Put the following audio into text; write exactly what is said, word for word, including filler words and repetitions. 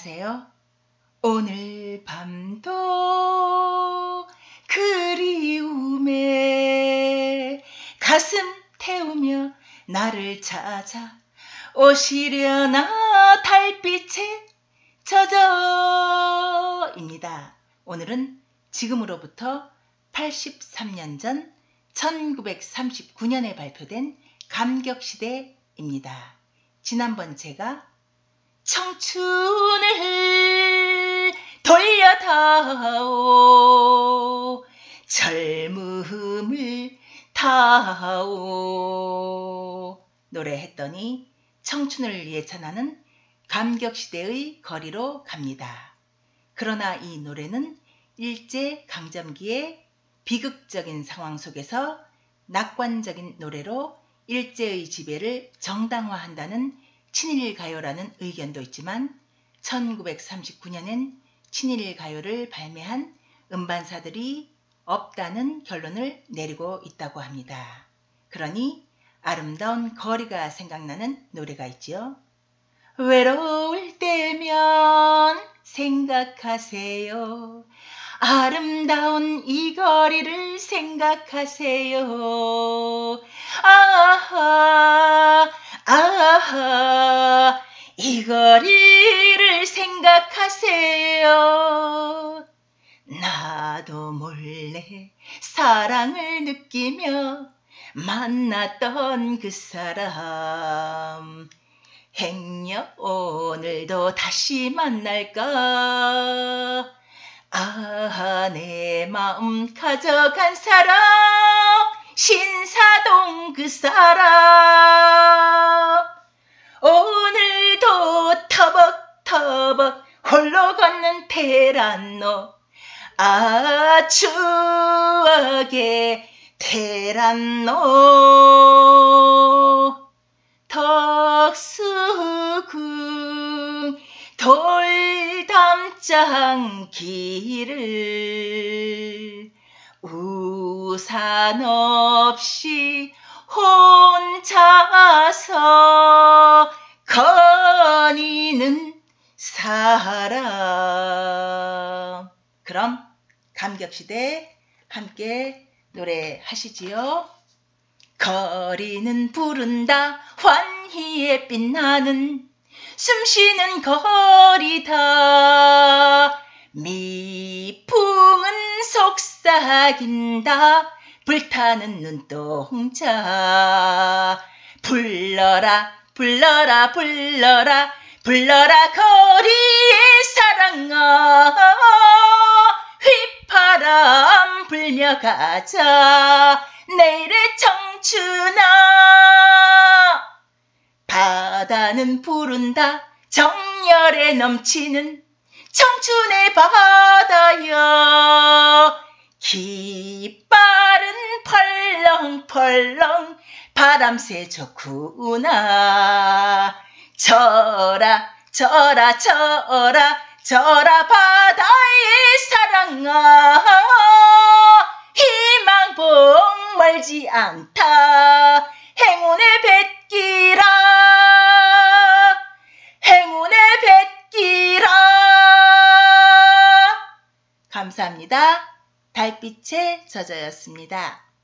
안녕하세요. 오늘 밤도 그리움에 가슴 태우며 나를 찾아 오시려나 달빛에 젖어입니다. 오늘은 지금으로부터 팔십삼 년 전 천구백삼십구 년에 발표된 감격시대입니다. 지난번 제가 청춘을 돌려다오, 젊음을 다오 노래했더니 청춘을 예찬하는 감격시대의 거리로 갑니다. 그러나 이 노래는 일제강점기의 비극적인 상황 속에서 낙관적인 노래로 일제의 지배를 정당화한다는 친일가요라는 의견도 있지만 천구백삼십구 년엔 친일가요를 발매한 음반사들이 없다는 결론을 내리고 있다고 합니다. 그러니 아름다운 거리가 생각나는 노래가 있지요. 외로울 때면 생각하세요. 아름다운 이 거리를 생각하세요. 아하 아하 이 거리를 생각하세요. 나도 몰래 사랑을 느끼며 만났던 그 사람 행여 오늘도 다시 만날까. 아하 내 마음 가져간 사람 신사동 그 사람 오늘도 터벅터벅 홀로 걷는 테란노. 아 추억의 테란노. 덕수궁 돌담장 길을 우산 없이 혼자서 거니는 사람. 그럼 감격시대 함께 노래하시지요. 거리는 부른다 환희에 빛나는 숨쉬는 거리다. 미풍은 속삭인다 불타는 눈동자. 불러라 불러라 불러라 불러라 거리의 사랑아. 휘파람 불며 가자 내일의 청춘아. 바다는 부른다 정열에 넘치는 청춘의 바다여. 깃발은 펄렁펄렁 바람새 좋구나. 저라 저라 저라 저라 바다의 사랑아. 희망봉 멀지 않다 행운의 뱃길아. 행운의 뱃길아. 감사합니다. 달빛에 젖어였습니다.